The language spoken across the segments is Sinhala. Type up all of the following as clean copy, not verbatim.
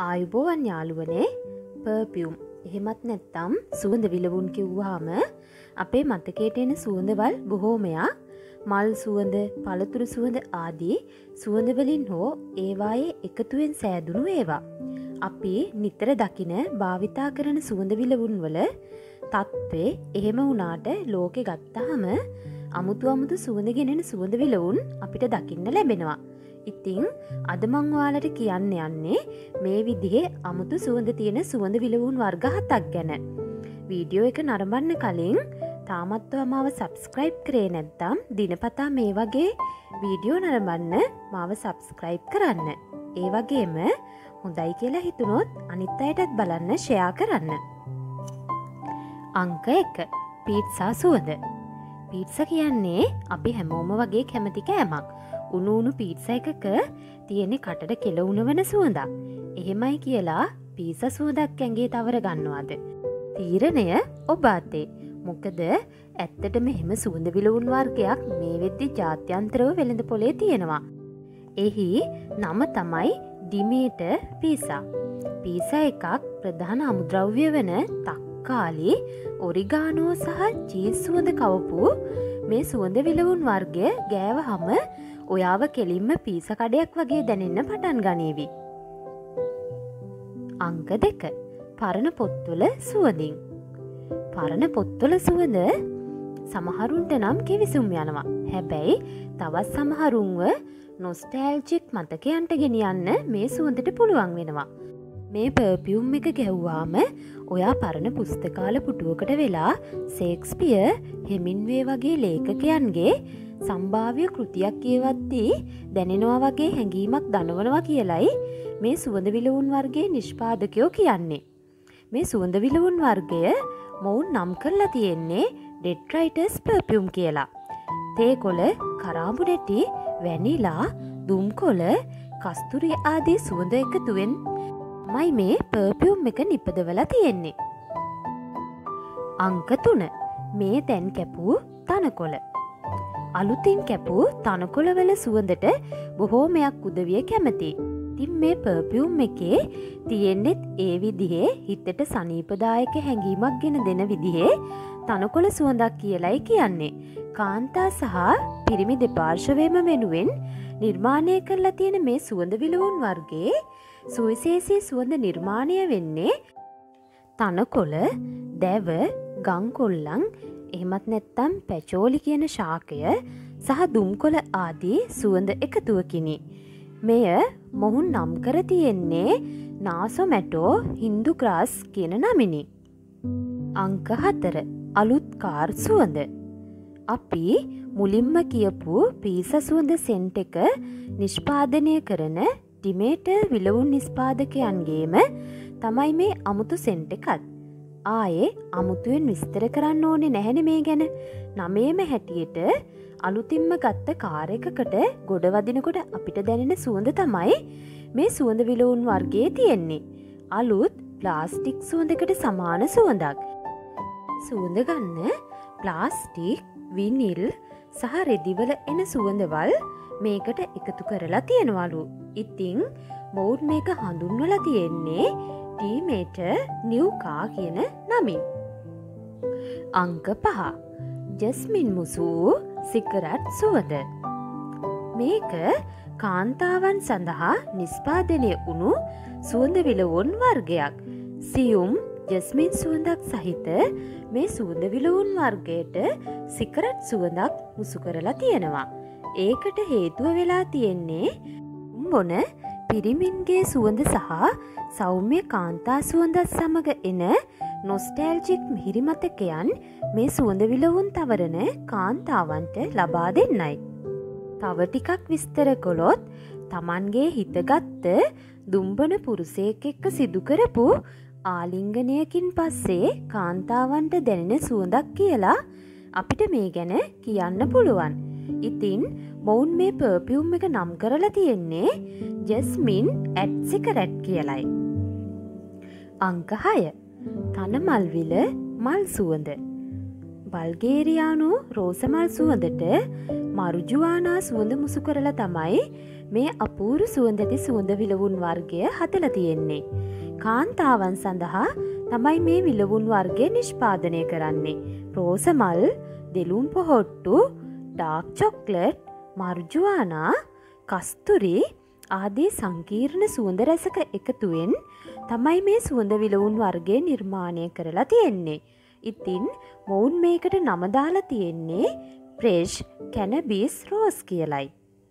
ආයුබෝවන් යාළුවනේ පර්ෆියුම් එහෙමත් නැත්තම් සුවඳ විලවුන් කිව්වහම අපේ මතකයට එන සුවඳවල් බොහෝමයක් මල් සුවඳ, පළතුරු සුවඳ ආදී සුවඳ වලින් හෝ ඒවායේ එකතුවෙන් සෑදුණු ඒවා. අපි නිතර දකින භාවිතා කරන සුවඳ විලවුන් වල තත්ත්වය එහෙම වුණාට ලෝකෙ ගත්තාම අමුතු සුවඳ ගෙනෙන සුවඳ විලවුන් අපිට දකින්න ලැබෙනවා. ඉතින් අද මං ඔයාලට කියන්න යන්නේ මේ විදිහේ අමුතු සුවඳ තියෙන සුවඳ විලවුන් වර්ග 7ක් ගැන. වීඩියෝ එක නරඹන්න කලින් තාමත් ඔයා මාව සබ්ස්ක්‍රයිබ් කරේ නැත්නම් දිනපතා මේ වගේ වීඩියෝ නරඹන්න මාව සබ්ස්ක්‍රයිබ් කරන්න. ඒ වගේම හොඳයි කියලා හිතුනොත් අනිත් අයටත් බලන්න ෂෙයා කරන්න. අංක 1 පීට්සා සුවඳ. පීට්සා කියන්නේ අපි හැමෝම වගේ කැමති කෑමක්. උණු පීට්සා එකක තියෙන කටට කෙලවුණ වෙන සුවඳක්. එහෙමයි කියලා පීට්සා සුවඳක් ඇඟේ තවර ගන්නවද? තීරණය ඔබ අතේ. මොකද ඇත්තටම එහෙම සුවඳ විලවුන් වර්ගයක් මේ වෙද්දි ජාත්‍යන්තරව වෙළඳ පොලේ තියෙනවා. එහි නම තමයි ඩිමේටර් පීසා. පීසා එකක් ප්‍රධාන අමුද්‍රව්‍ය වෙන තක්කාලි, ඔරිගානෝ සහ චීස් සුවඳ කවපු මේ සුවඳ විලවුන් වර්ගය ගෑවහම ඔයාව කෙලින්ම පීසා කඩයක් වගේ දැනෙන්න පටන් ගනීවි. අංක 2 පරණ පොත්වල සුවඳින්. පරණ පොත්වල සුවඳ සමහරුන්ට නම් කිවිසුම් යනවා. හැබැයි තවත් සමහරුන්ව නොස්ටැල්ජික් මතකයන්ට ගෙනියන්න මේ සුවඳට පුළුවන් වෙනවා. මේ පර්ෆියුම් එක ගැහුවාම ඔයා පරණ පුස්තකාල පුටුවකට වෙලා ෂේක්ස්පියර්, හෙමින්වේ වගේ ලේඛකයන්ගේ සම්භාව්‍ය කෘතියක් කියවද්දී දැනෙනවා වගේ හැඟීමක් දනවනවා කියලයි මේ සුවඳ විලවුන් වර්ගයේ නිෂ්පාදකයෝ කියන්නේ. මේ සුවඳ විලවුන් වර්ගය මොවුන් නම් කරලා තියෙන්නේ ඩෙට්‍රයිටස් පර්ෆියුම් කියලා. තේකොළ, කරාඹු නැටි, වැනිලා, දුම්කොළ, කස්තුරි ආදී සුවඳ එකතුවෙන් මයි මේ පර්ෆියුම් එක නිපදවලා තියෙන්නේ. අංක 3 මේ දැන් කැපූ තනකොළ. අලුතින් කැපූ තනකොළවල සුවඳට බොහෝමයක් උදවිය කැමති. ඉතින් මේ පර්ෆියුම් එකේ තියෙන්නෙත් ඒ විදිහේ හිතට සනීපදායක හැඟීමක් ගෙන දෙන විදිහේ තනකොළ සුවඳක් කියලයි කියන්නේ. කාන්තා සහ පිරිමි දෙපාර්ශවයම වෙනුවෙන් නිර්මාණය කරලා තියෙන මේ සුවඳ විලවුන් වර්ගයේ සුවිශේෂී සුවඳ නිර්මාණය වෙන්නේ තනකොළ, දැව, ගංකොල්ලන්, එහෙමත් නැත්තම් පැචෝලි කියන ශාකය සහ දුම්කොළ ආදී සුවඳ එකතුවකිනි. මෙය මොහුන් නම් කර තියෙන්නේ නාසොමැටෝ හින්දු ග්‍රාස් කියන නමිනි. අංක 4 අලුත් කාර් සුවඳ. අපි මුලින්ම කියපු පීසා සුවඳ සෙන්ට් එක නිෂ්පාදනය කරන ඩිමේටර් විලවුන් නිෂ්පාදකයන්ගේම තමයි මේ අමුතු සෙන්ට් එකත්. ආයේ අමුතුවෙන් විස්තර කරන්න ඕනේ නැහැනේ මේ ගැන. නමේම හැටියට අලුතින්ම ගත්ත කාර් එකකට ගොඩ වදිනකොට අපිට දැනෙන සුවඳ තමයි මේ සුවඳ විලවුන් වර්ගයේ තියෙන්නේ. අලුත් ප්ලාස්ටික් සුවඳකට සමාන සුවඳක්. සුවඳ ගන්න ප්ලාස්ටික්, විනිල් සහ රෙදිවල එන සුවඳවල් මේකට එකතු කරලා තියෙනවලු. ඉතින් මොවුන් මේක හඳුන්වලා තියෙන්නේ ඩිමේටර් නිව්කා කියන නමින්. අංක 5 ජස්මින් මුසු සිගරට් සුවඳ. මේක කාන්තාවන් සඳහා නිෂ්පාදනය වුණු සුවඳ විලවුන් වර්ගයක්. සියුම් ජස්මින් සුවඳක් සහිත මේ සුවඳ විලවුන් වර්ගයට සිගරට් සුවඳක් මුසු කරලා තියෙනවා. ඒකට හේතුව වෙලා තියෙන්නේ බොන පිරිමින්ගේ සුවඳ සහ සෞම්‍ය කාන්තා සුවඳත් සමග එන නොස්ටැල්ජික් මිහිරි මතකයන් මේ සුවඳ විලවුන් තවරන කාන්තාවන්ට ලබා දෙන්නයි. තව ටිකක් විස්තර කළොත් Tamanගේ හිතගත්ත දුම්බන පුරුෂයෙක් එක්ක සිදු කරපු ආලිංගනයකින් පස්සේ කාන්තාවන්ට දැනෙන සුවඳක් කියලා අපිට මේ ගැන කියන්න පුළුවන්. ඉතින් මොවුන් මේ පර්ෆියුම් එක නම් කරලා තියෙන්නේ ජස්මින් ඇට් සිගරට් කියලයි. අංක 6 තනමල්විල මල් සුවඳ. බල්ගේරියානු රෝස මල් සුවඳට මරුජුවානා සුවඳ මුසු කරලා තමයි මේ අපූරු සුවඳ ඇති සුවඳ විලවුන් වර්ගය හදලා තියෙන්නේ. කාන්තාවන් සඳහා තමයි මේ විලවුන් වර්ගය නිෂ්පාදනය කරන්නේ. රෝස මල්, දෙලුම් පොහොට්ටු, ඩාර්ක් චොක්ලට්, මර්ජුවානා, කස්තුරි ආදී සංකීර්ණ සුවඳ රසක එකතුවෙන් තමයි මේ සුවඳ විලවුන් වර්ගය නිර්මාණය කරලා තියෙන්නේ. ඉතින් මොවුන් මේකට නම දාලා තියෙන්නේ ප්‍රෙෂ් කැනබිස් රෝස් කියලයි.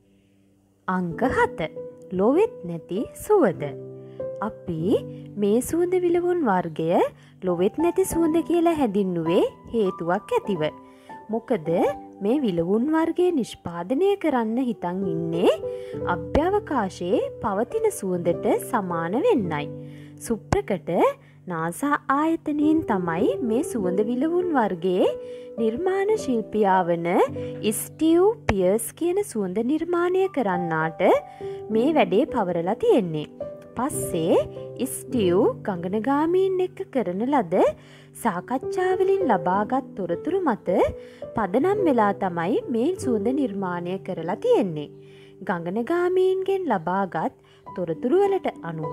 අංක 7. ලොවෙත් නැති සුවඳ. අපි මේ සුවඳ විලවුන් වර්ගය ලොවෙත් නැති සුවඳ කියලා හැඳින්නුවේ හේතුවක් ඇතිව. මොකද මේ විලවුන් වර්ගය නිෂ්පාදනය කරන්න හිතන් ඉන්නේ අභ්‍යවකාශයේ පවතින සුවඳට සමාන වෙන්නයි. සුප්‍රකට නාසා ආයතනයෙන් තමයි මේ සුවඳ විලවුන් වර්ගයේ නිර්මාණ ශිල්පියා වන ස්ටීව් පියර්ස් කියන සුවඳ නිර්මාණය කරන්නාට මේ වැඩේ පවරලා තියෙන්නේ. පස්සේ ස්ටීව් ගංගනගාමීන් එක්ක කරන ලද සාකච්ඡාවලින් ලබාගත් තොරතුරු මත පදනම් වෙලා තමයි මේ සුවඳ නිර්මාණය කරලා තියෙන්නේ. ගංගනගාමීන්ගෙන් ලබාගත් තොරතුරු වලට අනුව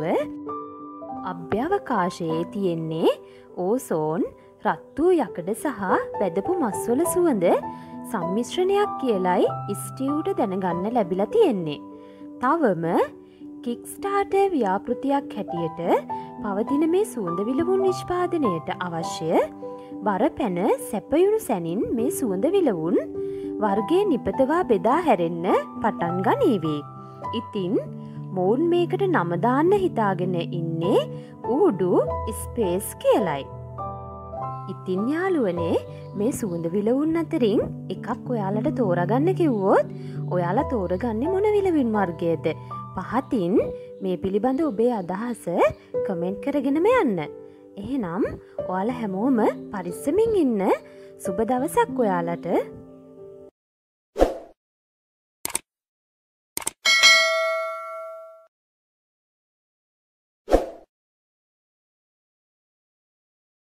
අභ්‍යවකාශයේ තියෙන්නේ ඕසෝන්, රත් වූ යකඩ සහ වැදපු මස්වල සුවඳ සම්මිශ්‍රණයක් කියලයි ස්ටීව්ට දැනගන්න ලැබිලා තියෙන්නේ. තවම කික්ස්ටාර්ටර් ව්‍යාපෘතියක් හැටියට පවතින මේ සුවඳ විලවුන් නිෂ්පාදනයට අවශ්‍ය බරපැන සැපයුණු සැනින් මේ සුවඳ විලවුන් වර්ගය නිපදවා බෙදා හැරෙන්න පටන් ගනීවි. ඉතින් මොවුන් මේකට නම දාන්න හිතාගෙන ඉන්නේ ඌඩු ස්පේස් කියලයි. ඉතින් යාළුවනේ මේ සුවඳ විලවුන් අතරින් එකක් ඔයාලට තෝරගන්න කිව්වොත් ඔයාලා තෝරගන්නේ මොන විලවුන් වර්ගයද? පහතින් මේ පිළිබඳ ඔබේ අදහස කමෙන්ට් කරගෙනම යන්න. එහෙනම් ඔයාලා හැමෝම පරිස්සමින් ඉන්න. සුබ දවසක් ඔයාලට.